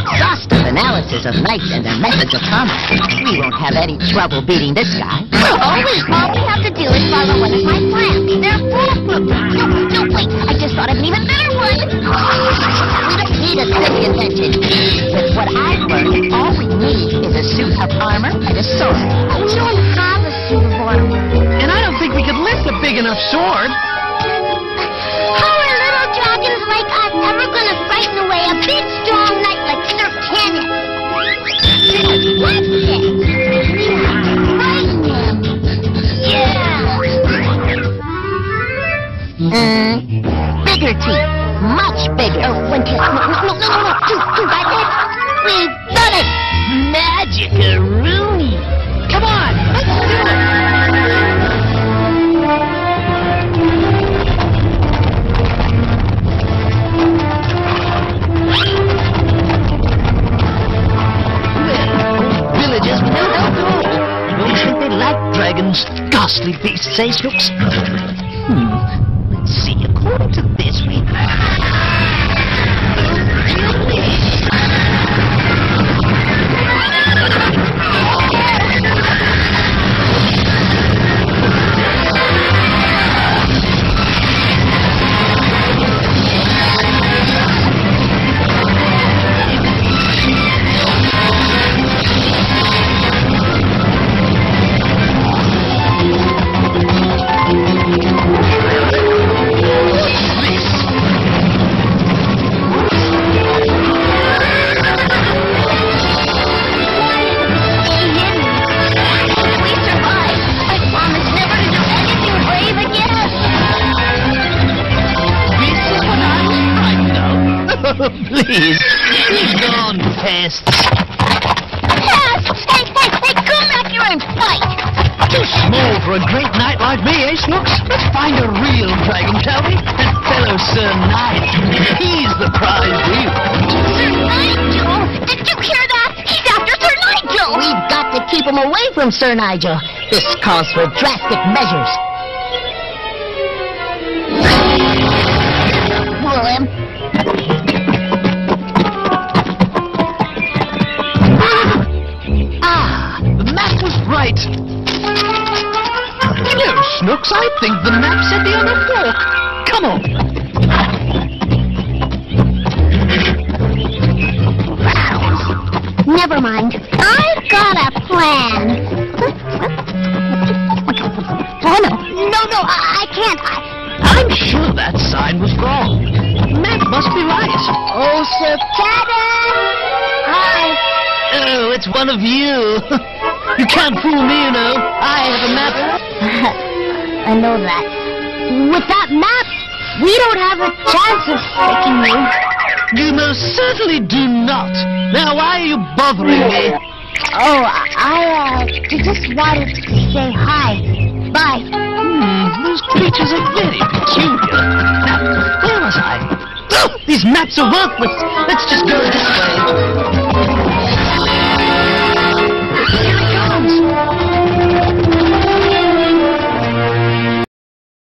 exhaustive analysis of Knight and their methods of combat, we won't have any trouble beating this guy. All we have to do is follow one of my plans. They're foolproof. No, wait, I just thought of an even better one. We don't need a silly invention. With what I've learned, all we need is a suit of armor and a sword. We don't have a suit of armor. And I don't think we could lift a big enough sword. How are little dragons like us ever gonna frighten away a big, strong knight like Sir Kenneth? What's it? Frighten him. Yeah. Bigger teeth. Much bigger. Oh, one kiss. No. Two. That's it. We've done it! Magic-a-rooney! Come on, let's do Well, villagers without alcohol. Don't think they like dragons. Ghastly beasts, eh, Snooks? Let's see. According to this, we... Please, be gone, pests. Hey, come back here and fight. Too small for a great knight like me, eh, Snooks? Let's find a real dragon, shall we? That fellow Sir Knight. He's the prize we want. Sir Nigel? Did you hear that? He's after Sir Nigel. We've got to keep him away from Sir Nigel. This calls for drastic measures. Pull him. The map was right. You know, Snooks, I think the map said the other fork. Come on. Never mind. I've got a plan. Oh, no, I can't. I'm sure that sign was wrong. The map must be right. Oh, Sir Kenneth! Hi. Oh, it's one of you. You can't fool me, you know. I have a map. I know that. With that map, we don't have a chance of tricking you. You most certainly do not. Now, why are you bothering me? Oh, I just wanted to say hi. Bye. Those creatures are very peculiar. Now, where was I? Oh, these maps are worthless. Let's just go this way.